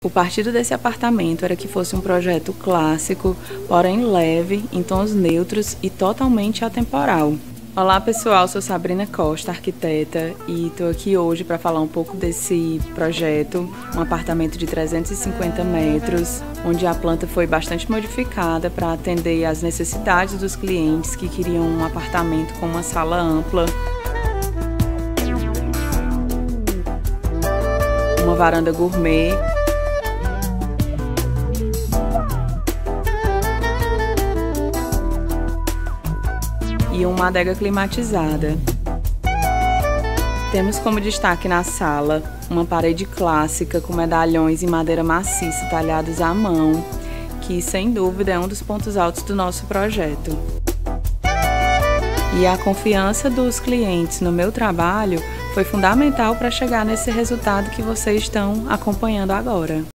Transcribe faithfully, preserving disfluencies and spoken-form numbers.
O partido desse apartamento era que fosse um projeto clássico, porém leve, em tons neutros e totalmente atemporal. Olá pessoal, sou Sabrina Costa, arquiteta, e estou aqui hoje para falar um pouco desse projeto, um apartamento de trezentos e cinquenta metros, onde a planta foi bastante modificada para atender às necessidades dos clientes que queriam um apartamento com uma sala ampla, uma varanda gourmet, e uma adega climatizada. Temos como destaque na sala uma parede clássica com medalhões em madeira maciça talhados à mão, que sem dúvida é um dos pontos altos do nosso projeto. E a confiança dos clientes no meu trabalho foi fundamental para chegar nesse resultado que vocês estão acompanhando agora.